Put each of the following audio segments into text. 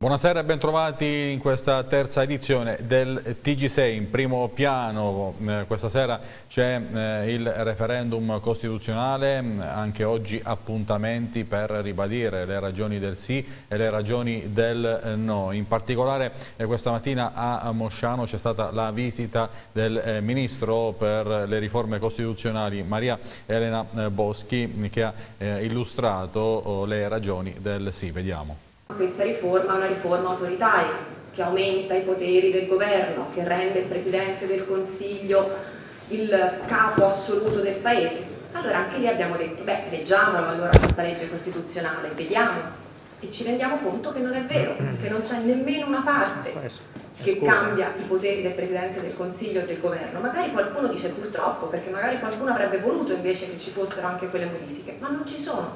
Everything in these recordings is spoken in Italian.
Buonasera e bentrovati in questa terza edizione del TG6. In primo piano questa sera c'è il referendum costituzionale, anche oggi appuntamenti per ribadire le ragioni del sì e le ragioni del no. In particolare questa mattina a Mosciano c'è stata la visita del Ministro per le riforme costituzionali Maria Elena Boschi, che ha illustrato le ragioni del sì. Vediamo. Questa riforma è una riforma autoritaria che aumenta i poteri del governo, che rende il Presidente del Consiglio il capo assoluto del Paese. Allora anche lì abbiamo detto, leggiamolo allora questa legge costituzionale, vediamo, e ci rendiamo conto che non è vero, che non c'è nemmeno una parte che cambia i poteri del Presidente del Consiglio e del governo. Magari qualcuno dice purtroppo, perché magari qualcuno avrebbe voluto invece che ci fossero anche quelle modifiche, ma non ci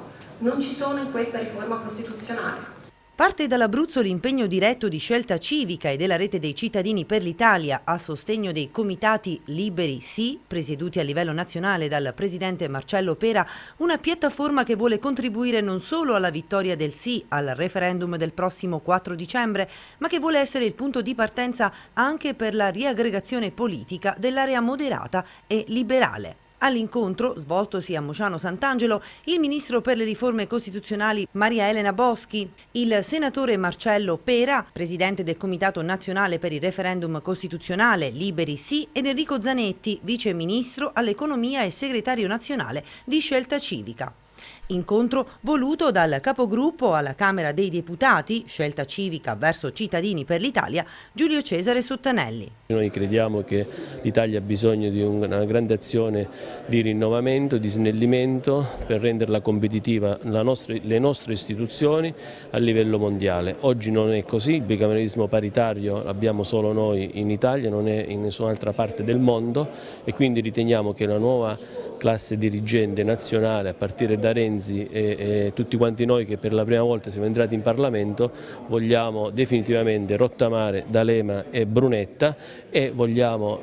sono in questa riforma costituzionale. Parte dall'Abruzzo l'impegno diretto di Scelta Civica e della Rete dei Cittadini per l'Italia a sostegno dei comitati Liberi Sì, presieduti a livello nazionale dal presidente Marcello Pera, una piattaforma che vuole contribuire non solo alla vittoria del sì al referendum del prossimo 4 dicembre, ma che vuole essere il punto di partenza anche per la riaggregazione politica dell'area moderata e liberale. All'incontro, svoltosi a Mosciano Sant'Angelo, il Ministro per le riforme costituzionali Maria Elena Boschi, il Senatore Marcello Pera, Presidente del Comitato Nazionale per il Referendum Costituzionale Liberi Sì, ed Enrico Zanetti, Vice Ministro all'Economia e Segretario Nazionale di Scelta Civica. Incontro voluto dal capogruppo alla Camera dei Deputati, Scelta Civica verso Cittadini per l'Italia, Giulio Cesare Sottanelli. Noi crediamo che l'Italia ha bisogno di una grande azione di rinnovamento, di snellimento per renderla competitiva le nostre istituzioni a livello mondiale. Oggi non è così, il bicameralismo paritario l'abbiamo solo noi in Italia, non è in nessun'altra parte del mondo, e quindi riteniamo che la nuova classe dirigente nazionale, a partire da Renzi e tutti quanti noi che per la prima volta siamo entrati in Parlamento, vogliamo definitivamente rottamare D'Alema e Brunetta, e vogliamo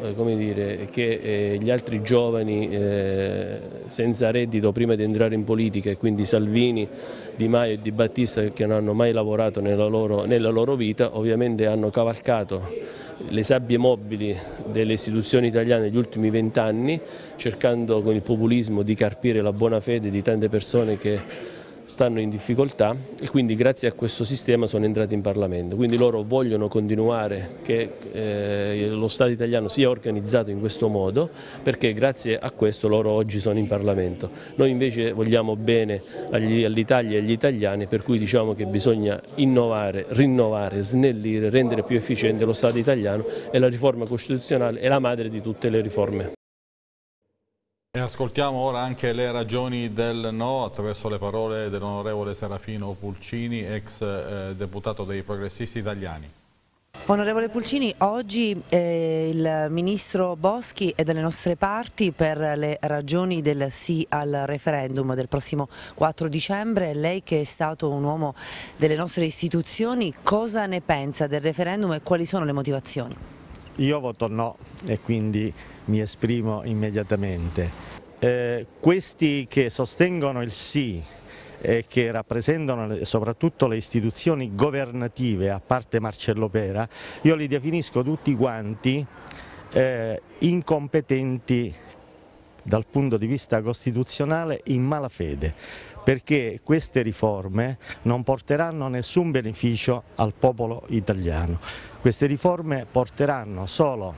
che gli altri giovani senza reddito prima di entrare in politica, e quindi Salvini, Di Maio e Di Battista, che non hanno mai lavorato nella loro vita, ovviamente hanno cavalcato le sabbie mobili delle istituzioni italiane negli ultimi 20 anni, cercando con il populismo di carpire la buona fede di tante persone che stanno in difficoltà, e quindi grazie a questo sistema sono entrati in Parlamento. Quindi loro vogliono continuare che lo Stato italiano sia organizzato in questo modo, perché grazie a questo loro oggi sono in Parlamento. Noi invece vogliamo bene all'Italia e agli italiani, per cui diciamo che bisogna innovare, rinnovare, snellire, rendere più efficiente lo Stato italiano, e la riforma costituzionale è la madre di tutte le riforme. E ascoltiamo ora anche le ragioni del no attraverso le parole dell'onorevole Serafino Pulcini, ex deputato dei Progressisti Italiani. Onorevole Pulcini, oggi il Ministro Boschi è dalle nostre parti per le ragioni del sì al referendum del prossimo 4 dicembre. Lei, che è stato un uomo delle nostre istituzioni, cosa ne pensa del referendum e quali sono le motivazioni? Io voto no, e quindi mi esprimo immediatamente. Questi che sostengono il sì e che rappresentano soprattutto le istituzioni governative, a parte Marcello Pera, io li definisco tutti quanti incompetenti dal punto di vista costituzionale, in malafede, perché queste riforme non porteranno nessun beneficio al popolo italiano. Queste riforme porteranno solo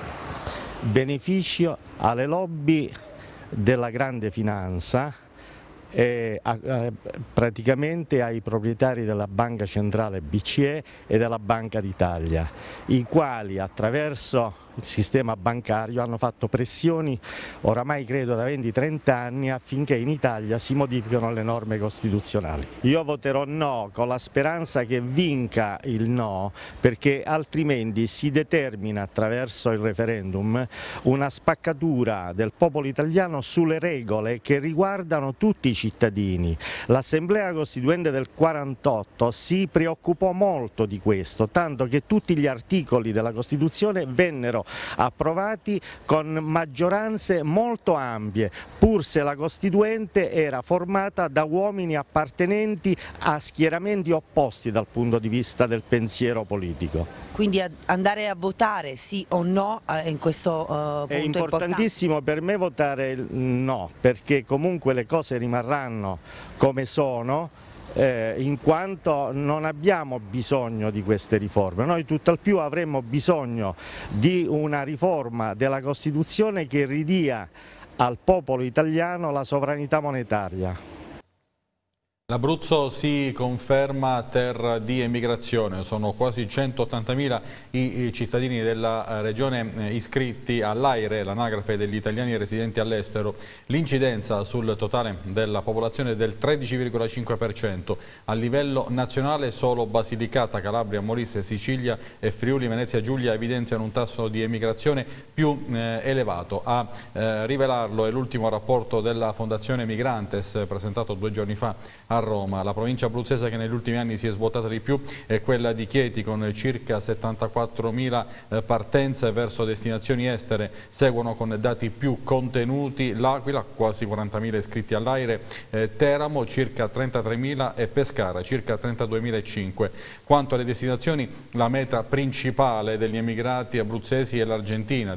beneficio alle lobby della grande finanza e praticamente ai proprietari della Banca Centrale BCE e della Banca d'Italia, i quali attraverso il sistema bancario hanno fatto pressioni oramai credo da 20-30 anni affinché in Italia si modificano le norme costituzionali. Io voterò no con la speranza che vinca il no, perché altrimenti si determina attraverso il referendum una spaccatura del popolo italiano sulle regole che riguardano tutti i cittadini. L'Assemblea Costituente del 48 si preoccupò molto di questo, tanto che tutti gli articoli della Costituzione vennero Ministero approvati con maggioranze molto ampie, pur se la Costituente era formata da uomini appartenenti a schieramenti opposti dal punto di vista del pensiero politico. Quindi andare a votare sì o no in questo punto è importantissimo per me votare no, perché comunque le cose rimarranno come sono, in quanto non abbiamo bisogno di queste riforme. Noi tutt'al più avremmo bisogno di una riforma della Costituzione che ridia al popolo italiano la sovranità monetaria. L'Abruzzo si conferma terra di emigrazione, sono quasi 180.000 i cittadini della regione iscritti all'AIRE, l'anagrafe degli italiani residenti all'estero. L'incidenza sul totale della popolazione è del 13,5%. A livello nazionale solo Basilicata, Calabria, Molise, Sicilia e Friuli Venezia Giulia evidenziano un tasso di emigrazione più elevato. A rivelarlo è l'ultimo rapporto della Fondazione Migrantes presentato 2 giorni fa a Roma. La provincia abruzzese che negli ultimi anni si è svuotata di più è quella di Chieti, con circa 74.000 partenze verso destinazioni estere. Seguono con dati più contenuti L'Aquila, quasi 40.000 iscritti all'AIRE, Teramo circa 33.000 e Pescara circa 32.500. Quanto alle destinazioni, la meta principale degli emigrati abruzzesi è l'Argentina,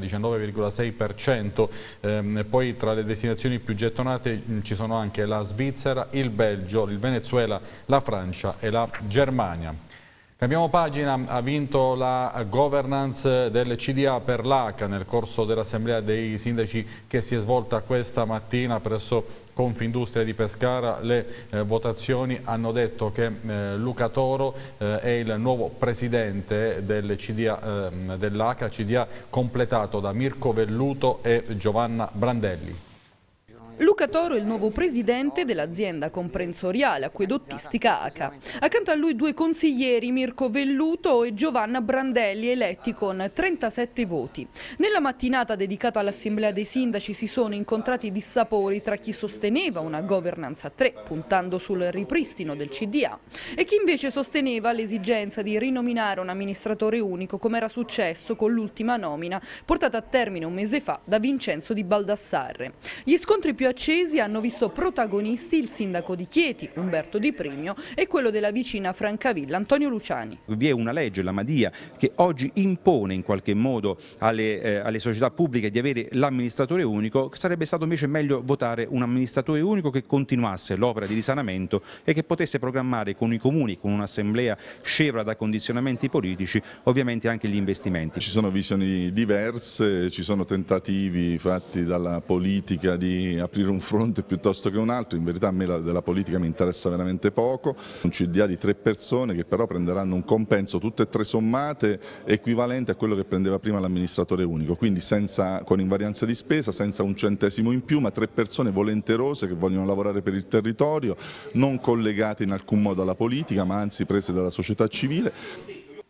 19,6%, poi tra le destinazioni più gettonate ci sono anche la Svizzera, il Belgio, il Venezuela, la Francia e la Germania. Cambiamo pagina, ha vinto la governance del CDA per l'ACA nel corso dell'assemblea dei sindaci che si è svolta questa mattina presso Confindustria di Pescara. Le votazioni hanno detto che Luca Toro è il nuovo presidente del CDA dell'ACA, CDA completato da Mirko Velluto e Giovanna Brandelli. Luca Toro è il nuovo presidente dell'azienda comprensoriale acquedottistica ACA. Accanto a lui 2 consiglieri, Mirko Velluto e Giovanna Brandelli, eletti con 37 voti. Nella mattinata dedicata all'assemblea dei sindaci si sono incontrati dissapori tra chi sosteneva una governance a 3, puntando sul ripristino del CDA, e chi invece sosteneva l'esigenza di rinominare un amministratore unico, come era successo con l'ultima nomina portata a termine un mese fa da Vincenzo Di Baldassarre. Gli scontri più accesi hanno visto protagonisti il sindaco di Chieti, Umberto Di Primio, e quello della vicina Francavilla, Antonio Luciani. Vi è una legge, la Madia, che oggi impone in qualche modo alle società pubbliche di avere l'amministratore unico. Sarebbe stato invece meglio votare un amministratore unico che continuasse l'opera di risanamento e che potesse programmare con i comuni, con un'assemblea scevra da condizionamenti politici, ovviamente anche gli investimenti. Ci sono visioni diverse, ci sono tentativi fatti dalla politica di aprire un fronte piuttosto che un altro. In verità a me della politica mi interessa veramente poco. Un CDA di 3 persone che però prenderanno un compenso tutte e 3 sommate equivalente a quello che prendeva prima l'amministratore unico, quindi con invarianza di spesa, senza un centesimo in più, ma 3 persone volenterose che vogliono lavorare per il territorio, non collegate in alcun modo alla politica, ma anzi prese dalla società civile.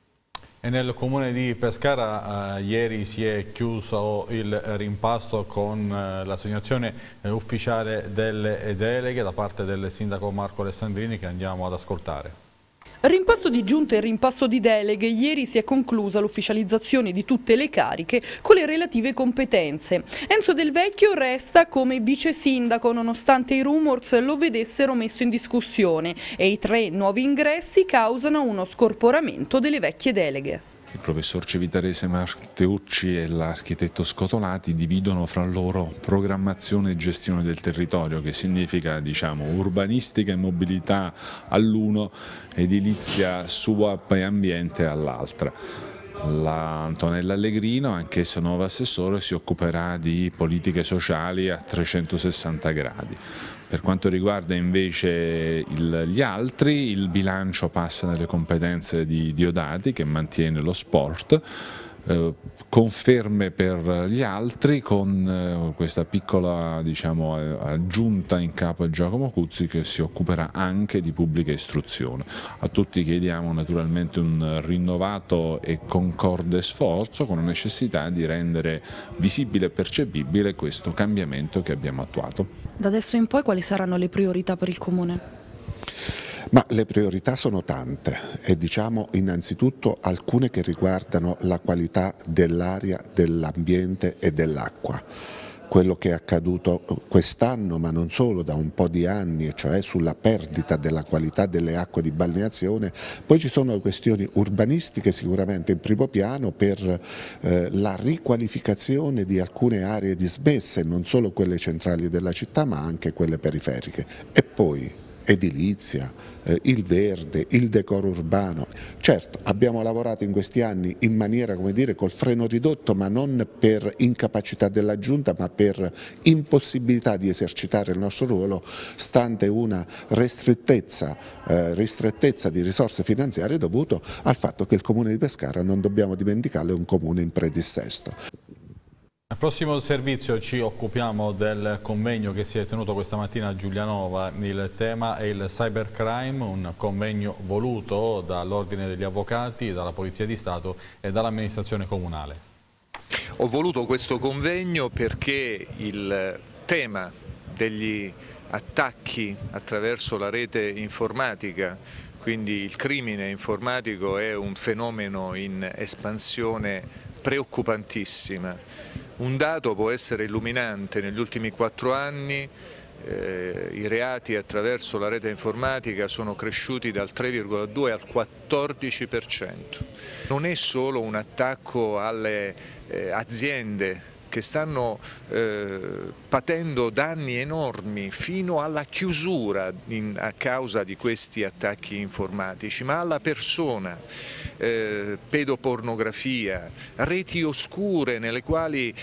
E nel comune di Pescara ieri si è chiuso il rimpasto con l'assegnazione ufficiale delle deleghe da parte del sindaco Marco Alessandrini, che andiamo ad ascoltare. Rimpasto di giunta e rimpasto di deleghe, ieri si è conclusa l'ufficializzazione di tutte le cariche con le relative competenze. Enzo Del Vecchio resta come vice sindaco nonostante i rumors lo vedessero messo in discussione, e i 3 nuovi ingressi causano uno scorporamento delle vecchie deleghe. Il professor Civitarese Matteucci e l'architetto Scotolati dividono fra loro programmazione e gestione del territorio, che significa, diciamo, urbanistica e mobilità all'uno, edilizia, SUAP e ambiente all'altra. La Antonella Allegrino, anch'essa nuova assessore, si occuperà di politiche sociali a 360 gradi. Per quanto riguarda invece gli altri, il bilancio passa nelle competenze di Diodati, che mantiene lo sport. Conferme per gli altri, con questa piccola, diciamo, aggiunta in capo a Giacomo Cuzzi, che si occuperà anche di pubblica istruzione. A tutti chiediamo naturalmente un rinnovato e concorde sforzo, con la necessità di rendere visibile e percepibile questo cambiamento che abbiamo attuato. Da adesso in poi quali saranno le priorità per il Comune? Ma le priorità sono tante e diciamo innanzitutto alcune che riguardano la qualità dell'aria, dell'ambiente e dell'acqua. Quello che è accaduto quest'anno, ma non solo, da un po' di anni, e cioè sulla perdita della qualità delle acque di balneazione. Poi ci sono questioni urbanistiche sicuramente in primo piano per la riqualificazione di alcune aree dismesse, non solo quelle centrali della città ma anche quelle periferiche. E poi edilizia, il verde, il decoro urbano. Certo, abbiamo lavorato in questi anni in maniera, come dire, col freno ridotto, ma non per incapacità della Giunta, ma per impossibilità di esercitare il nostro ruolo, stante una ristrettezza di risorse finanziarie dovuto al fatto che il Comune di Pescara, non dobbiamo dimenticarlo, è un comune in predissesto. Al prossimo servizio ci occupiamo del convegno che si è tenuto questa mattina a Giulianova. Il tema è il cybercrime, un convegno voluto dall'Ordine degli Avvocati, dalla Polizia di Stato e dall'amministrazione comunale. Ho voluto questo convegno perché il tema degli attacchi attraverso la rete informatica, quindi il crimine informatico, è un fenomeno in espansione preoccupantissima. Un dato può essere illuminante: negli ultimi 4 anni i reati attraverso la rete informatica sono cresciuti dal 3,2 al 14%. Non è solo un attacco alle aziende che stanno patendo danni enormi fino alla chiusura a causa di questi attacchi informatici, ma alla persona, pedopornografia, reti oscure nelle quali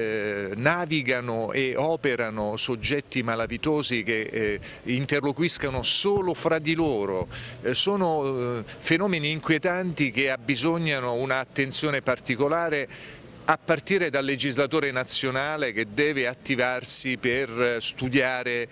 navigano e operano soggetti malavitosi che interloquiscano solo fra di loro. Sono fenomeni inquietanti che abbisognano un'attenzione particolare, a partire dal legislatore nazionale, che deve attivarsi per studiare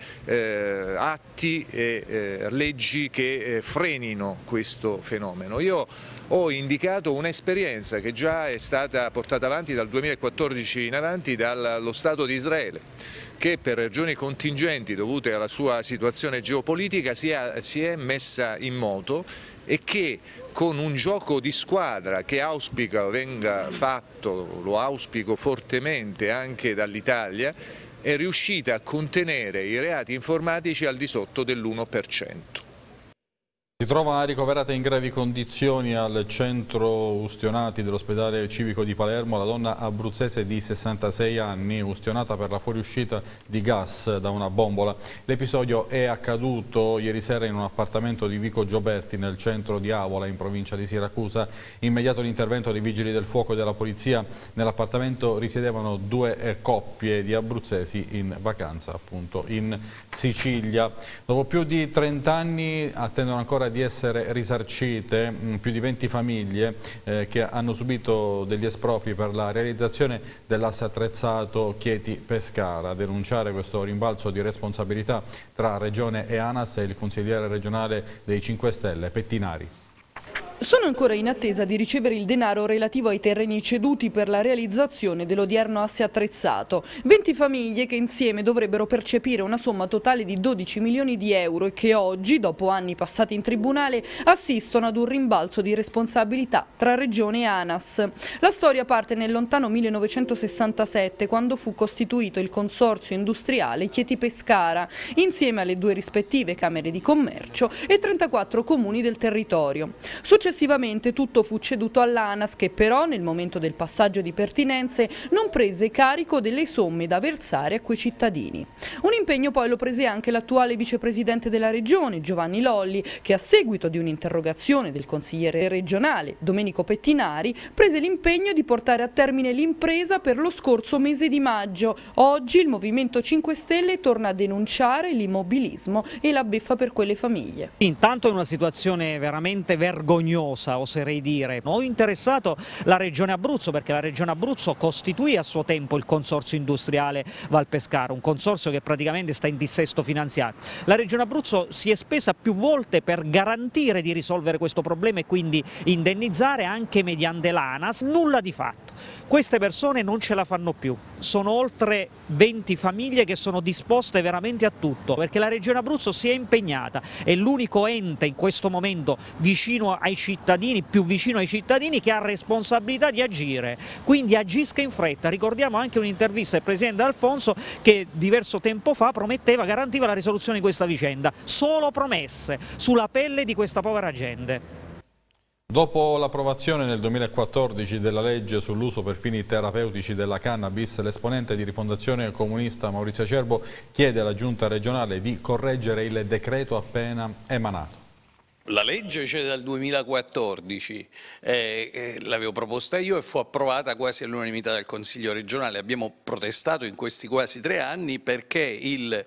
atti e leggi che frenino questo fenomeno. Io ho indicato un'esperienza che già è stata portata avanti dal 2014 in avanti dallo Stato di Israele, che per ragioni contingenti dovute alla sua situazione geopolitica si è messa in moto e che, con un gioco di squadra che auspica venga fatto, lo auspico fortemente anche dall'Italia, è riuscita a contenere i reati informatici al di sotto dell'1%. Si trova ricoverata in gravi condizioni al centro ustionati dell'ospedale civico di Palermo la donna abruzzese di 66 anni, ustionata per la fuoriuscita di gas da una bombola. L'episodio è accaduto ieri sera in un appartamento di Vico Gioberti, nel centro di Avola, in provincia di Siracusa. Immediato l'intervento dei vigili del fuoco e della polizia. Nell'appartamento risiedevano 2 coppie di abruzzesi in vacanza, appunto, in Sicilia. Dopo più di 30 anni attendono ancora di essere risarcite più di 20 famiglie che hanno subito degli espropri per la realizzazione dell'asse attrezzato Chieti-Pescara. A denunciare questo rimbalzo di responsabilità tra Regione e ANAS è il consigliere regionale dei 5 Stelle Pettinari. Sono ancora in attesa di ricevere il denaro relativo ai terreni ceduti per la realizzazione dell'odierno asse attrezzato. 20 famiglie che insieme dovrebbero percepire una somma totale di 12 milioni di euro e che oggi, dopo anni passati in tribunale, assistono ad un rimbalzo di responsabilità tra Regione e ANAS. La storia parte nel lontano 1967, quando fu costituito il consorzio industriale Chieti-Pescara, insieme alle 2 rispettive Camere di Commercio e 34 comuni del territorio. Successivamente tutto fu ceduto all'ANAS, che però nel momento del passaggio di pertinenze non prese carico delle somme da versare a quei cittadini. Un impegno poi lo prese anche l'attuale vicepresidente della regione, Giovanni Lolli, che a seguito di un'interrogazione del consigliere regionale Domenico Pettinari prese l'impegno di portare a termine l'impresa per lo scorso mese di maggio. Oggi il Movimento 5 Stelle torna a denunciare l'immobilismo e la beffa per quelle famiglie. Intanto è una situazione veramente vergognosa vergognosa, oserei dire. Ho interessato la Regione Abruzzo perché la Regione Abruzzo costituì a suo tempo il consorzio industriale Valpescara, un consorzio che praticamente sta in dissesto finanziario. La Regione Abruzzo si è spesa più volte per garantire di risolvere questo problema e quindi indennizzare anche mediante l'ANAS, nulla di fatto. Queste persone non ce la fanno più, sono oltre 20 famiglie che sono disposte veramente a tutto, perché la Regione Abruzzo si è impegnata, è l'unico ente in questo momento vicino ai cittadini, più vicino ai cittadini, che ha responsabilità di agire, quindi agisca in fretta. Ricordiamo anche un'intervista del Presidente Alfonso che diverso tempo fa prometteva, garantiva la risoluzione di questa vicenda, solo promesse sulla pelle di questa povera gente. Dopo l'approvazione nel 2014 della legge sull'uso per fini terapeutici della cannabis, l'esponente di Rifondazione Comunista Maurizio Acerbo chiede alla Giunta regionale di correggere il decreto appena emanato. La legge c'è dal 2014, l'avevo proposta io e fu approvata quasi all'unanimità dal Consiglio regionale. Abbiamo protestato in questi quasi 3 anni perché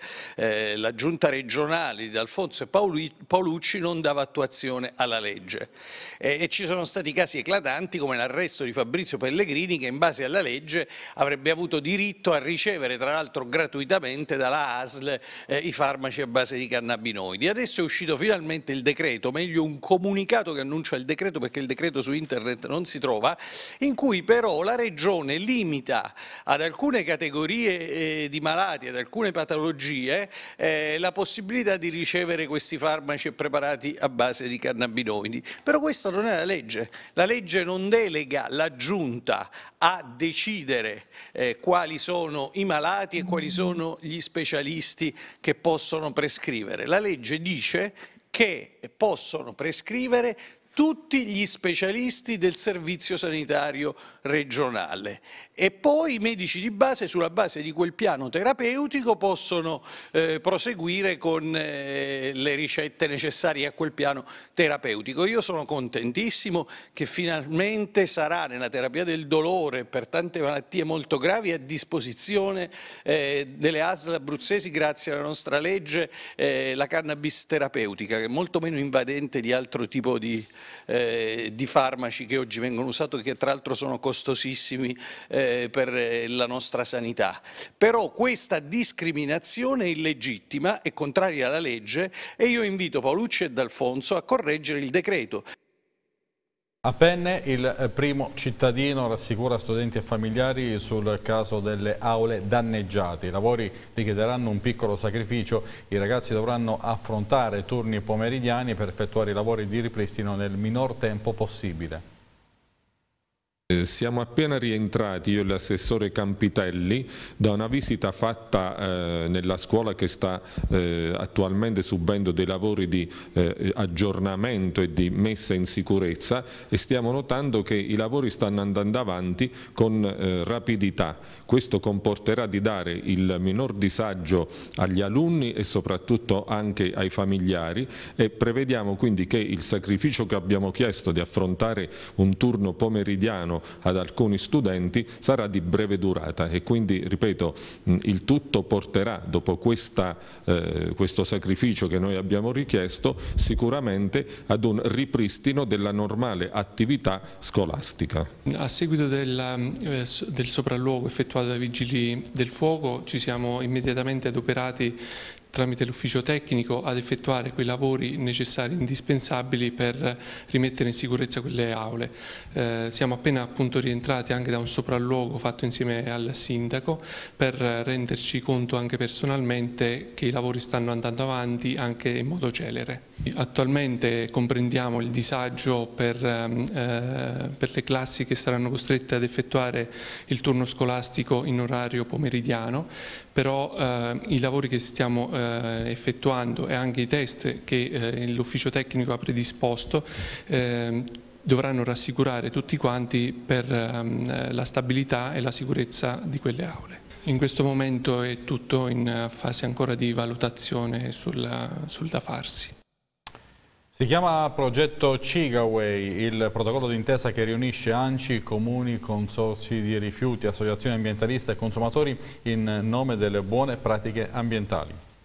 la Giunta regionale di Alfonso e Paolucci non dava attuazione alla legge. E ci sono stati casi eclatanti come l'arresto di Fabrizio Pellegrini, che in base alla legge avrebbe avuto diritto a ricevere, tra l'altro gratuitamente, dalla ASL i farmaci a base di cannabinoidi. Adesso è uscito finalmente il decreto, meglio un comunicato che annuncia il decreto, perché il decreto su internet non si trova, in cui però la Regione limita ad alcune categorie di malati, ad alcune patologie, la possibilità di ricevere questi farmaci e preparati a base di cannabinoidi. Però questa non è la legge non delega la Giunta a decidere quali sono i malati e quali sono gli specialisti che possono prescrivere. La legge dice che possono prescrivere tutti gli specialisti del servizio sanitario regionale e poi i medici di base, sulla base di quel piano terapeutico, possono proseguire con le ricette necessarie a quel piano terapeutico. Io sono contentissimo che finalmente sarà nella terapia del dolore per tante malattie molto gravi a disposizione delle ASL abruzzesi, grazie alla nostra legge, la cannabis terapeutica, che è molto meno invadente di altro tipo di farmaci che oggi vengono usati, che tra l'altro sono costosissimi per la nostra sanità. Però questa discriminazione è illegittima, è contraria alla legge e io invito Paolucci e D'Alfonso a correggere il decreto. A Penne il primo cittadino rassicura studenti e familiari sul caso delle aule danneggiate. I lavori richiederanno un piccolo sacrificio, i ragazzi dovranno affrontare turni pomeridiani per effettuare i lavori di ripristino nel minor tempo possibile. Siamo appena rientrati, io e l'assessore Campitelli, da una visita fatta nella scuola che sta attualmente subendo dei lavori di aggiornamento e di messa in sicurezza, e stiamo notando che i lavori stanno andando avanti con rapidità. Questo comporterà di dare il minor disagio agli alunni e soprattutto anche ai familiari, e prevediamo quindi che il sacrificio che abbiamo chiesto di affrontare un turno pomeridiano ad alcuni studenti sarà di breve durata e quindi, ripeto, il tutto porterà, dopo questo sacrificio che noi abbiamo richiesto, sicuramente ad un ripristino della normale attività scolastica. A seguito del sopralluogo effettuato dai Vigili del Fuoco ci siamo immediatamente adoperati tramite l'ufficio tecnico ad effettuare quei lavori necessari, indispensabili per rimettere in sicurezza quelle aule. Siamo appena appunto rientrati anche da un sopralluogo fatto insieme al sindaco per renderci conto anche personalmente che i lavori stanno andando avanti anche in modo celere. Attualmente comprendiamo il disagio per le classi che saranno costrette ad effettuare il turno scolastico in orario pomeridiano, però i lavori che stiamo effettuando e anche i test che l'ufficio tecnico ha predisposto dovranno rassicurare tutti quanti per la stabilità e la sicurezza di quelle aule. In questo momento è tutto in fase ancora di valutazione sul da farsi. Si chiama progetto Cigaway, il protocollo d'intesa che riunisce ANCI, comuni, consorzi di rifiuti, associazioni ambientaliste e consumatori in nome delle buone pratiche ambientali.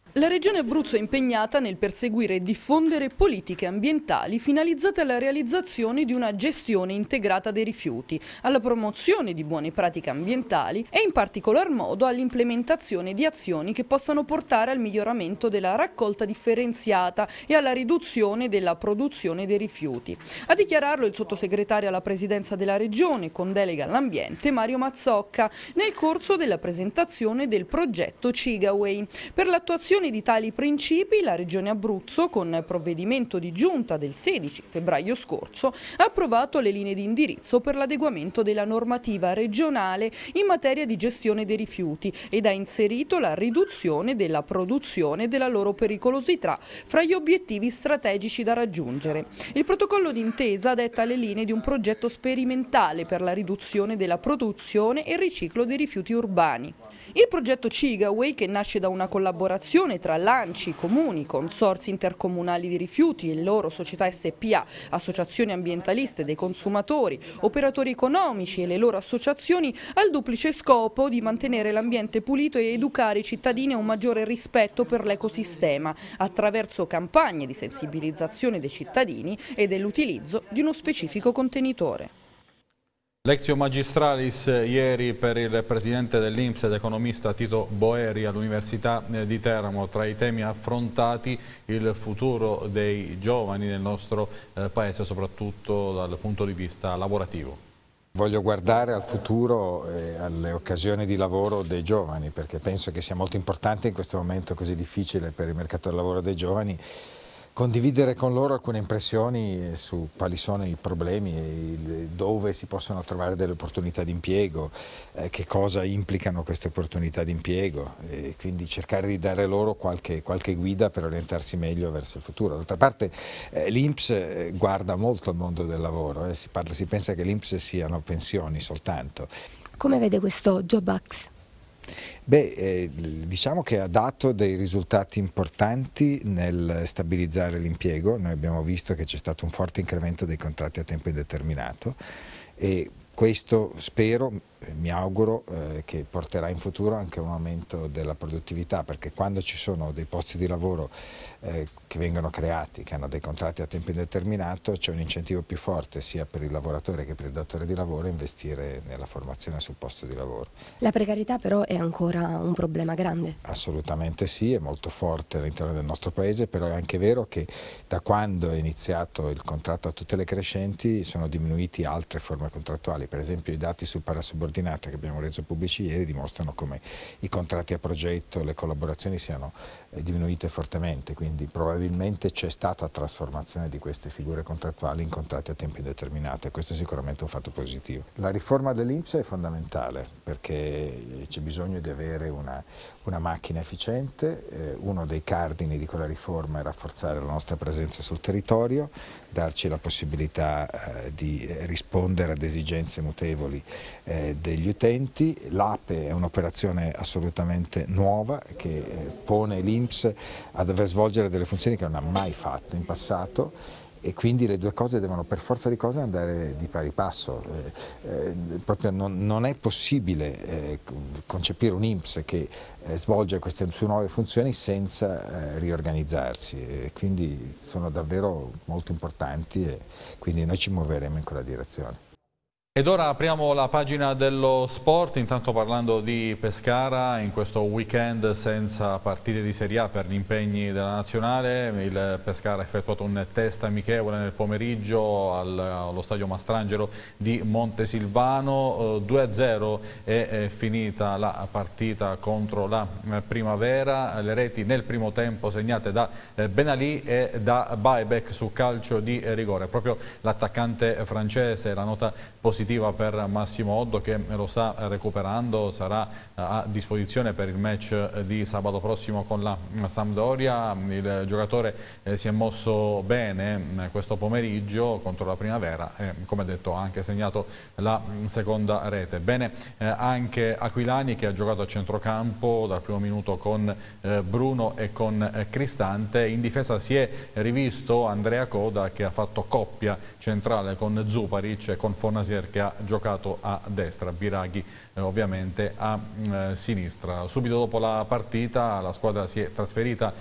La Regione Abruzzo è impegnata nel perseguire e diffondere politiche ambientali finalizzate alla realizzazione di una gestione integrata dei rifiuti, alla promozione di buone pratiche ambientali e in particolar modo all'implementazione di azioni che possano portare al miglioramento della raccolta differenziata e alla riduzione della produzione dei rifiuti. A dichiararlo il sottosegretario alla Presidenza della Regione con delega all'ambiente Mario Mazzocca nel corso della presentazione del progetto Cigaway. Per l'attuazione di tali principi, la Regione Abruzzo, con provvedimento di giunta del 16 febbraio scorso, ha approvato le linee di indirizzo per l'adeguamento della normativa regionale in materia di gestione dei rifiuti ed ha inserito la riduzione della produzione e della loro pericolosità fra gli obiettivi strategici da raggiungere. Il protocollo d'intesa detta le linee di un progetto sperimentale per la riduzione della produzione e il riciclo dei rifiuti urbani. Il progetto Cigaway, che nasce da una collaborazione tra l'ANCI, comuni, consorzi intercomunali di rifiuti e loro società SPA, associazioni ambientaliste dei consumatori, operatori economici e le loro associazioni, ha il duplice scopo di mantenere l'ambiente pulito e educare i cittadini a un maggiore rispetto per l'ecosistema, attraverso campagne di sensibilizzazione dei cittadini e dell'utilizzo di uno specifico contenitore. Lectio Magistralis ieri per il presidente dell'INPS ed economista Tito Boeri all'Università di Teramo. Tra i temi affrontati il futuro dei giovani nel nostro paese, soprattutto dal punto di vista lavorativo. Voglio guardare al futuro e alle occasioni di lavoro dei giovani, perché penso che sia molto importante in questo momento così difficile per il mercato del lavoro dei giovani condividere con loro alcune impressioni su quali sono i problemi e dove si possono trovare delle opportunità di impiego, che cosa implicano queste opportunità di impiego e quindi cercare di dare loro qualche guida per orientarsi meglio verso il futuro. D'altra parte l'INPS guarda molto al mondo del lavoro, si pensa che l'INPS siano pensioni soltanto. Come vede questo JobAx? Diciamo che ha dato dei risultati importanti nel stabilizzare l'impiego. Noi abbiamo visto che c'è stato un forte incremento dei contratti a tempo indeterminato e questo spero, mi auguro che porterà in futuro anche un aumento della produttività, perché quando ci sono dei posti di lavoro che vengono creati, che hanno dei contratti a tempo indeterminato, c'è un incentivo più forte sia per il lavoratore che per il datore di lavoro a investire nella formazione sul posto di lavoro. La precarietà però è ancora un problema grande? Assolutamente sì, è molto forte all'interno del nostro paese, però è anche vero che da quando è iniziato il contratto a tutele crescenti sono diminuiti altre forme contrattuali, per esempio i dati sul parasubordinato che abbiamo reso pubblici ieri dimostrano come i contratti a progetto, le collaborazioni siano diminuite fortemente, quindi probabilmente c'è stata trasformazione di queste figure contrattuali in contratti a tempo indeterminato e questo è sicuramente un fatto positivo. La riforma dell'INPS è fondamentale perché c'è bisogno di avere una macchina efficiente, uno dei cardini di quella riforma è rafforzare la nostra presenza sul territorio, darci la possibilità di rispondere ad esigenze mutevoli degli utenti. L'APE è un'operazione assolutamente nuova che pone l'INPS a dover svolgere delle funzioni che non ha mai fatto in passato e quindi le due cose devono per forza di cose andare di pari passo. Proprio non è possibile concepire un INPS che svolge queste sue nuove funzioni senza riorganizzarsi, quindi sono davvero molto importanti e quindi noi ci muoveremo in quella direzione. Ed ora apriamo la pagina dello sport, intanto parlando di Pescara, in questo weekend senza partite di Serie A per gli impegni della nazionale, il Pescara ha effettuato un test amichevole nel pomeriggio allo stadio Mastrangelo di Montesilvano, 2-0 è finita la partita contro la Primavera, le reti nel primo tempo segnate da Benalì e da Baebek su calcio di rigore, proprio l'attaccante francese, la nota positiva per Massimo Oddo che lo sta recuperando, sarà a disposizione per il match di sabato prossimo con la Sampdoria. Il giocatore si è mosso bene questo pomeriggio contro la Primavera e come detto ha anche segnato la seconda rete. Bene anche Aquilani che ha giocato a centrocampo dal primo minuto con Bruno e con Cristante. In difesa si è rivisto Andrea Coda che ha fatto coppia centrale con Zuparic e con Fornasier che ha giocato a destra, Biraghi ovviamente a sinistra. Subito dopo la partita la squadra si è trasferita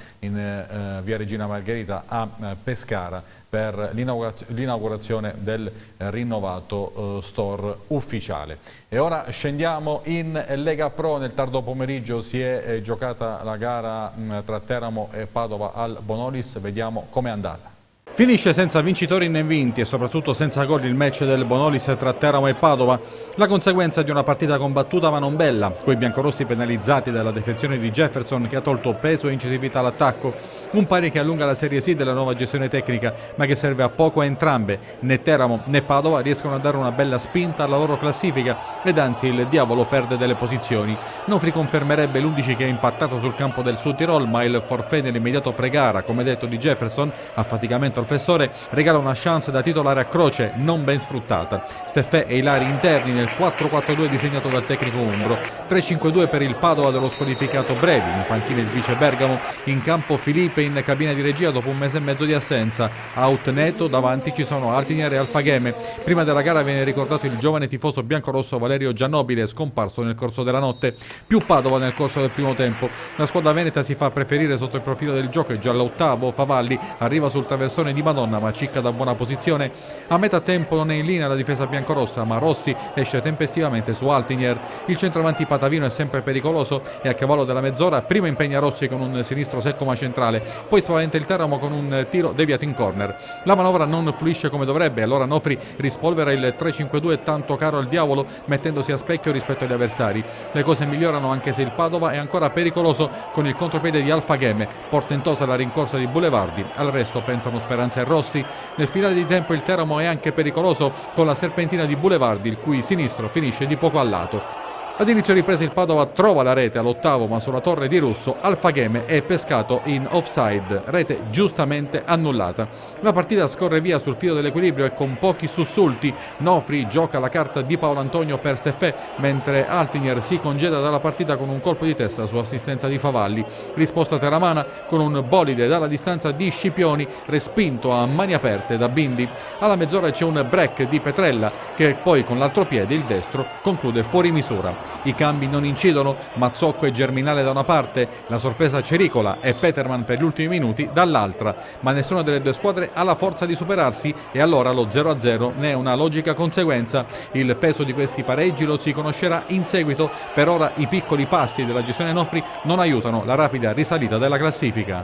in via Regina Margherita a Pescara per l'inaugurazione del rinnovato store ufficiale. E ora scendiamo in Lega Pro. Nel tardo pomeriggio si è giocata la gara tra Teramo e Padova al Bonolis, vediamo com'è andata. Finisce senza vincitori né vinti e soprattutto senza gol il match del Bonolis tra Teramo e Padova, la conseguenza di una partita combattuta ma non bella, coi biancorossi penalizzati dalla defezione di Jefferson che ha tolto peso e incisività all'attacco, un pari che allunga la Serie sì della nuova gestione tecnica ma che serve a poco a entrambe. Né Teramo né Padova riescono a dare una bella spinta alla loro classifica ed anzi il diavolo perde delle posizioni. Nofri confermerebbe l'11 che è impattato sul campo del Sud Tirol, ma il forfait nell'immediato pre-gara, come detto di Jefferson, affaticamento al Fessore, regala una chance da titolare a croce non ben sfruttata. Steffè e Ilari interni nel 4-4-2 disegnato dal tecnico umbro, 3-5-2 per il Padova dello squalificato Brevi, in panchina il vice Bergamo, in campo Filipe in cabina di regia dopo un mese e mezzo di assenza, out Neto, davanti ci sono Altinier e Alfagheme. Prima della gara viene ricordato il giovane tifoso biancorosso Valerio Giannobile, scomparso nel corso della notte, più Padova nel corso del primo tempo. La squadra veneta si fa preferire sotto il profilo del gioco e già all'ottavo Favalli arriva sul traversone di Madonna ma cicca da buona posizione. A metà tempo non è in linea la difesa biancorossa ma Rossi esce tempestivamente su Altinier. Il centravanti patavino è sempre pericoloso e a cavallo della mezz'ora prima impegna Rossi con un sinistro secco ma centrale, poi spaventa il Teramo con un tiro deviato in corner. La manovra non fluisce come dovrebbe, allora Nofri rispolvera il 3-5-2 tanto caro al diavolo mettendosi a specchio rispetto agli avversari. Le cose migliorano anche se il Padova è ancora pericoloso con il contropiede di Alfagheme, portentosa la rincorsa di Boulevardi, al resto pensano Speranza e Rossi. Nel finale di tempo il Teramo è anche pericoloso con la serpentina di Boulevardi, il cui sinistro finisce di poco a lato. Ad inizio ripresa il Padova trova la rete all'ottavo ma sulla torre di Russo Alfagheme è pescato in offside, rete giustamente annullata. La partita scorre via sul filo dell'equilibrio e con pochi sussulti. Nofri gioca la carta di Paolo Antonio per Steffè mentre Altinier si congeda dalla partita con un colpo di testa su assistenza di Favalli. Risposta teramana con un bolide dalla distanza di Scipioni respinto a mani aperte da Bindi. Alla mezz'ora c'è un break di Petrella che poi con l'altro piede, il destro, conclude fuori misura. I cambi non incidono, Mazzocco e Germinale da una parte, la sorpresa Cericola e Peterman per gli ultimi minuti dall'altra, ma nessuna delle due squadre ha la forza di superarsi e allora lo 0-0 ne è una logica conseguenza. Il peso di questi pareggi lo si conoscerà in seguito, per ora i piccoli passi della gestione Nofri non aiutano la rapida risalita della classifica.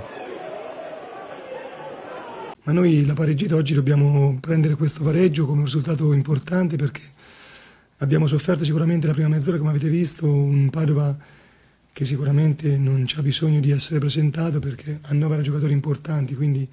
Ma noi la pareggita oggi dobbiamo prendere questo pareggio come un risultato importante perché abbiamo sofferto sicuramente la prima mezz'ora, come avete visto, un Padova che sicuramente non c'ha bisogno di essere presentato perché annovera giocatori importanti, quindi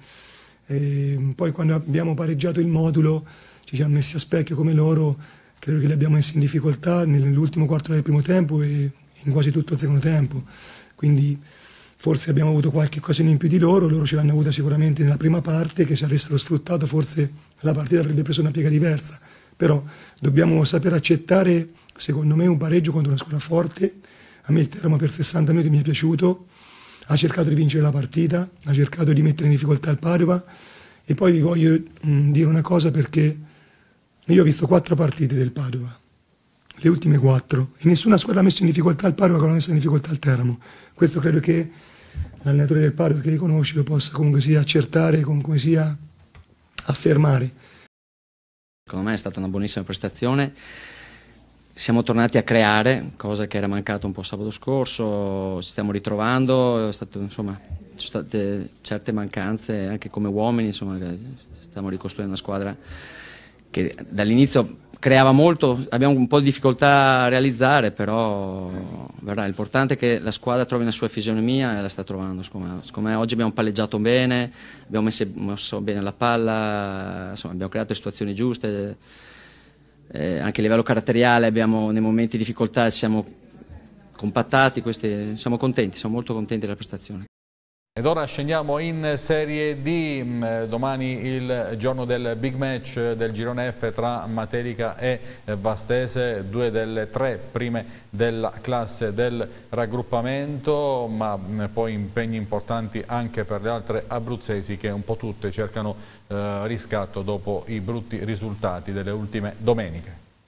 poi quando abbiamo pareggiato il modulo ci siamo messi a specchio come loro, credo che li abbiamo messi in difficoltà nell'ultimo quarto del primo tempo e in quasi tutto il secondo tempo, quindi forse abbiamo avuto qualche occasione in più di loro ce l'hanno avuta sicuramente nella prima parte, che se avessero sfruttato forse la partita avrebbe preso una piega diversa. Però dobbiamo saper accettare, secondo me, un pareggio contro una squadra forte. A me il Teramo per 60 minuti mi è piaciuto, ha cercato di vincere la partita, ha cercato di mettere in difficoltà il Padova e poi vi voglio dire una cosa perché io ho visto 4 partite del Padova, le ultime 4, e nessuna squadra ha messo in difficoltà il Padova come ha messo in difficoltà il Teramo. Questo credo che l'allenatore del Padova che li conosce lo possa comunque sia accertare, comunque sia affermare. Secondo me è stata una buonissima prestazione, siamo tornati a creare, cosa che era mancata un po' sabato scorso, ci stiamo ritrovando, ci sono state certe mancanze anche come uomini, insomma, stiamo ricostruendo una squadra che dall'inizio creava molto, abbiamo un po' di difficoltà a realizzare, però verrà. L'importante è che la squadra trovi una sua fisionomia e la sta trovando. Secondo me oggi abbiamo palleggiato bene, abbiamo messo bene la palla, insomma, abbiamo creato le situazioni giuste, anche a livello caratteriale abbiamo nei momenti di difficoltà ci siamo compattati, siamo contenti, siamo molto contenti della prestazione. Ed ora scendiamo in Serie D, domani il giorno del big match del girone F tra Materica e Vastese, 2 delle 3 prime della classe del raggruppamento, ma poi impegni importanti anche per le altre abruzzesi che un po' tutte cercano riscatto dopo i brutti risultati delle ultime domeniche.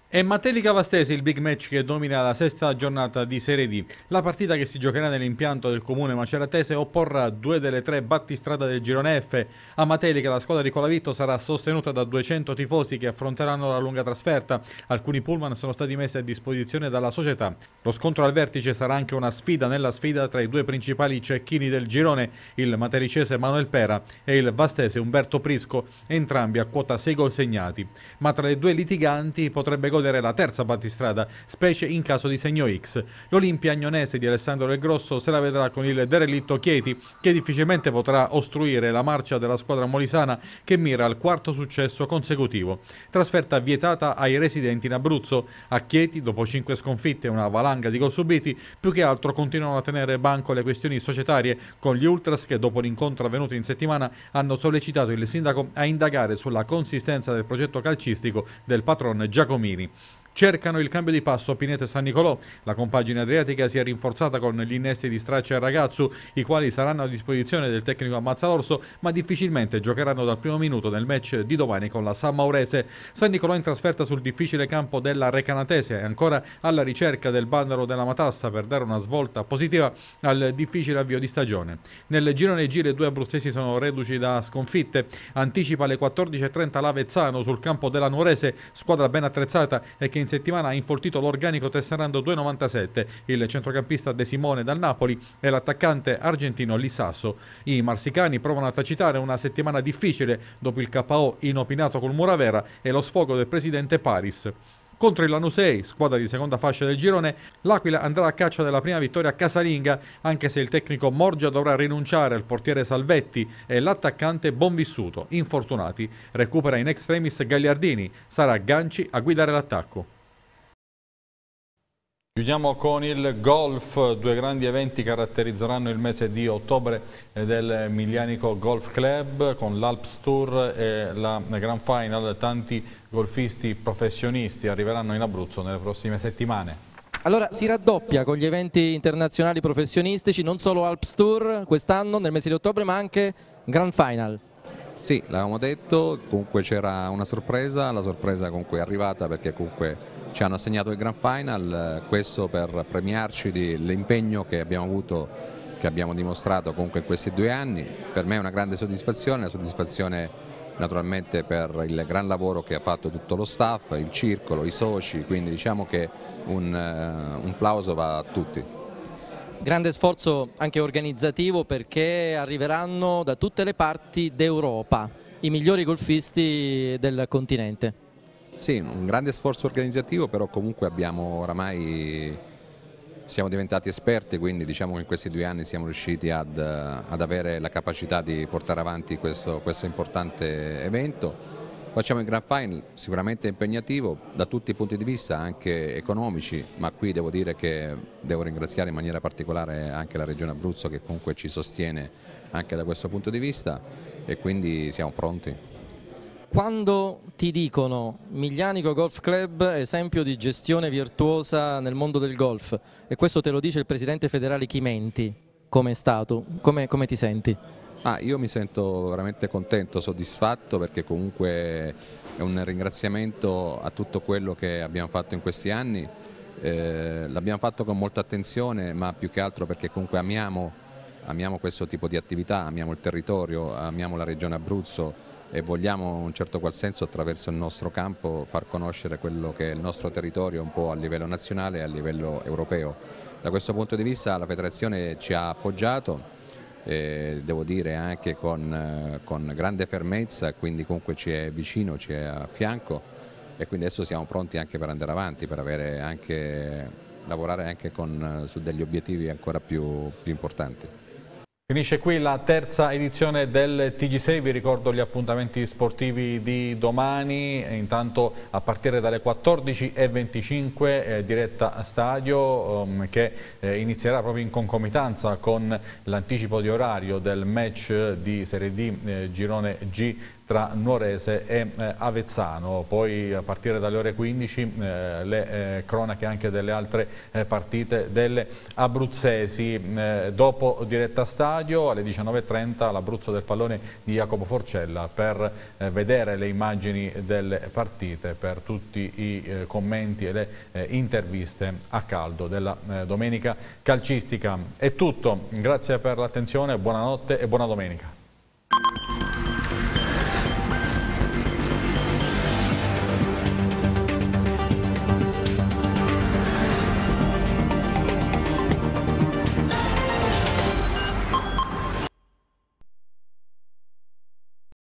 È Matelica Vastese il big match che domina la sesta giornata di Serie D. La partita che si giocherà nell'impianto del comune maceratese opporrà 2 delle 3 battistrada del girone F. A Matelica la squadra di Colavitto sarà sostenuta da 200 tifosi che affronteranno la lunga trasferta. Alcuni pullman sono stati messi a disposizione dalla società. Lo scontro al vertice sarà anche una sfida nella sfida tra i due principali cecchini del girone, il matericese Manuel Pera e il vastese Umberto Prisco, entrambi a quota 6 gol segnati. Ma tra le due litiganti potrebbe godere la terza battistrada, specie in caso di segno X. L'Olimpia agnonese di Alessandro Del Grosso se la vedrà con il derelitto Chieti, che difficilmente potrà ostruire la marcia della squadra molisana che mira al quarto successo consecutivo. Trasferta vietata ai residenti in Abruzzo. A Chieti, dopo 5 sconfitte e una valanga di gol subiti, più che altro continuano a tenere banco le questioni societarie, con gli Ultras che dopo l'incontro avvenuto in settimana hanno sollecitato il sindaco a indagare sulla consistenza del progetto calcistico del patron Giacomini. Cercano il cambio di passo Pineto e San Nicolò. La compagine adriatica si è rinforzata con gli innesti di Straccia e Ragazzu, i quali saranno a disposizione del tecnico Ammazzalorso, ma difficilmente giocheranno dal primo minuto nel match di domani con la San Maurese. San Nicolò in trasferta sul difficile campo della Recanatese è ancora alla ricerca del bandolo della Matassa per dare una svolta positiva al difficile avvio di stagione. Nel girone G le due abruzzesi sono reduci da sconfitte. Anticipa alle 14:30 l'Avezzano sul campo della Nuorese, squadra ben attrezzata e che in settimana ha infoltito l'organico tesserando 2,97 il centrocampista De Simone dal Napoli e l'attaccante argentino Lissasso. I marsicani provano a tacitare una settimana difficile dopo il KO inopinato col Muravera e lo sfogo del presidente Paris. Contro il Lanusei, squadra di seconda fascia del girone, l'Aquila andrà a caccia della prima vittoria casalinga, anche se il tecnico Morgia dovrà rinunciare al portiere Salvetti e l'attaccante Bonvissuto, infortunati. Recupera in extremis Gagliardini, sarà Ganci a guidare l'attacco. Chiudiamo con il golf. 2 grandi eventi caratterizzeranno il mese di ottobre del Miglianico Golf Club con l'Alps Tour e la Grand Final. Tanti golfisti professionisti arriveranno in Abruzzo nelle prossime settimane. Allora si raddoppia con gli eventi internazionali professionistici, non solo Alps Tour quest'anno nel mese di ottobre ma anche Grand Final. Sì, l'avevamo detto, comunque c'era una sorpresa, la sorpresa comunque è arrivata perché comunque ci hanno assegnato il Grand Final, questo per premiarci dell'impegno che abbiamo avuto, che abbiamo dimostrato comunque in questi 2 anni. Per me è una grande soddisfazione, una soddisfazione naturalmente per il gran lavoro che ha fatto tutto lo staff, il circolo, i soci, quindi diciamo che un plauso va a tutti. Grande sforzo anche organizzativo perché arriveranno da tutte le parti d'Europa i migliori golfisti del continente. Sì, un grande sforzo organizzativo, però comunque siamo diventati esperti, quindi diciamo che in questi 2 anni siamo riusciti ad avere la capacità di portare avanti questo importante evento. Facciamo il Grand Final, sicuramente impegnativo da tutti i punti di vista, anche economici, ma qui devo dire che devo ringraziare in maniera particolare anche la Regione Abruzzo che comunque ci sostiene anche da questo punto di vista e quindi siamo pronti. Quando ti dicono Miglianico Golf Club esempio di gestione virtuosa nel mondo del golf e questo te lo dice il presidente federale Chimenti, come è stato? Come ti senti? Io mi sento veramente contento, soddisfatto perché comunque è un ringraziamento a tutto quello che abbiamo fatto in questi anni, l'abbiamo fatto con molta attenzione ma più che altro perché comunque amiamo questo tipo di attività, amiamo il territorio, amiamo la regione Abruzzo e vogliamo in un certo qual senso attraverso il nostro campo far conoscere quello che è il nostro territorio un po' a livello nazionale e a livello europeo. Da questo punto di vista la federazione ci ha appoggiato, devo dire anche con grande fermezza, quindi comunque ci è vicino, ci è a fianco e quindi adesso siamo pronti anche per andare avanti, per lavorare anche su degli obiettivi ancora più importanti. Finisce qui la terza edizione del TG6, vi ricordo gli appuntamenti sportivi di domani, intanto a partire dalle 14:25 diretta stadio che inizierà proprio in concomitanza con l'anticipo di orario del match di Serie D Girone G tra Nuorese e Avezzano. Poi a partire dalle ore 15 le cronache anche delle altre partite delle abruzzesi. Dopo diretta stadio alle 19:30 l'Abruzzo del pallone di Jacopo Forcella per vedere le immagini delle partite, per tutti i commenti e le interviste a caldo della domenica calcistica. È tutto, grazie per l'attenzione, buonanotte e buona domenica.